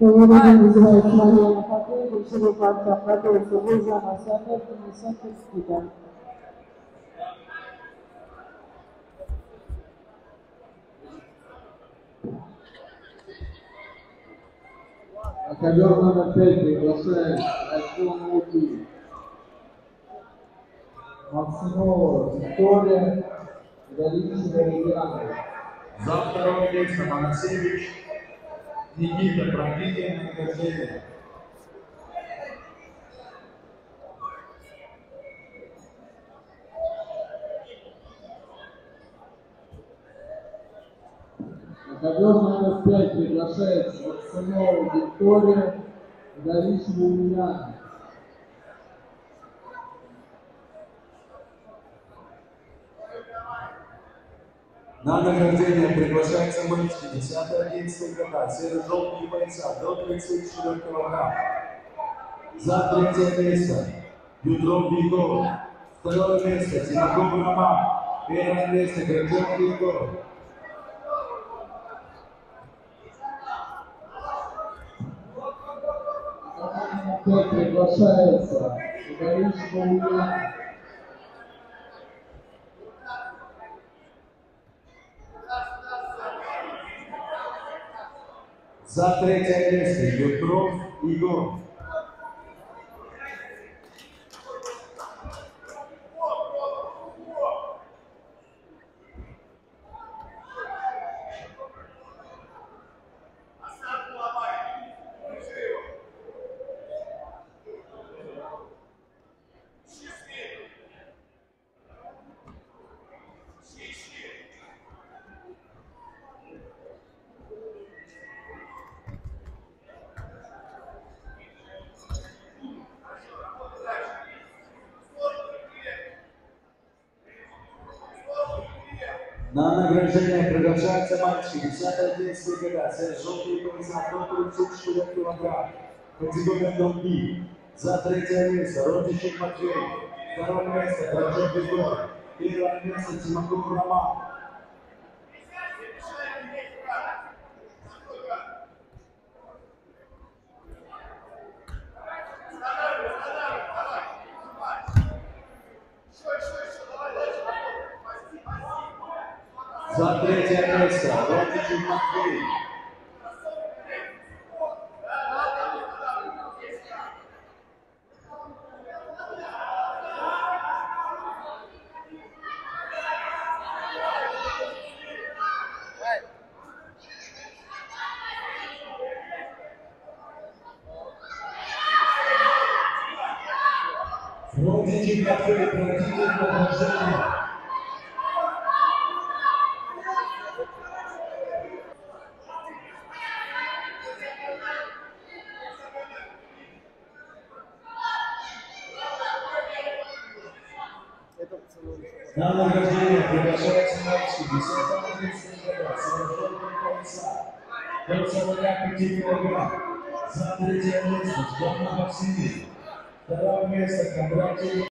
Kemudian Israel Maria Fatih disuruh baca pada sebuah masyarakat penyesatan kita. Ковер номер 5 приглашает Артема Уки, Максимова Виктория, Галичева Лилиана. За второе место Моносевич Никита, продлительное награждение. Ковер номер 5 приглашает Максимова Виктория, Галичева Лилиана. На награждение приглашается мальчики 10-11 года, серо-желтые бойца до 34 килограмм. За третье место Юдров Егор, второе место Тимаков Роман, первое место Грачев Егор. Приглашается Галичева Лилиана. За третье место Юдров Егор. На награждение приглашаются мальчики 10-11 года, серо-желтые пояса до 34 килограмм, категория долги. За третье место Родичев Матвей, второе место Грачев Егор, первое место Тимаков Роман. За третье место Родичев Матвей. Родичев Матвей, пройдите награждение. На награждение приглашается мальчик 10-11 года, серо-желтые пояса до 45 килограмм. За третье место Ждана Максимин, второе место Кондратьев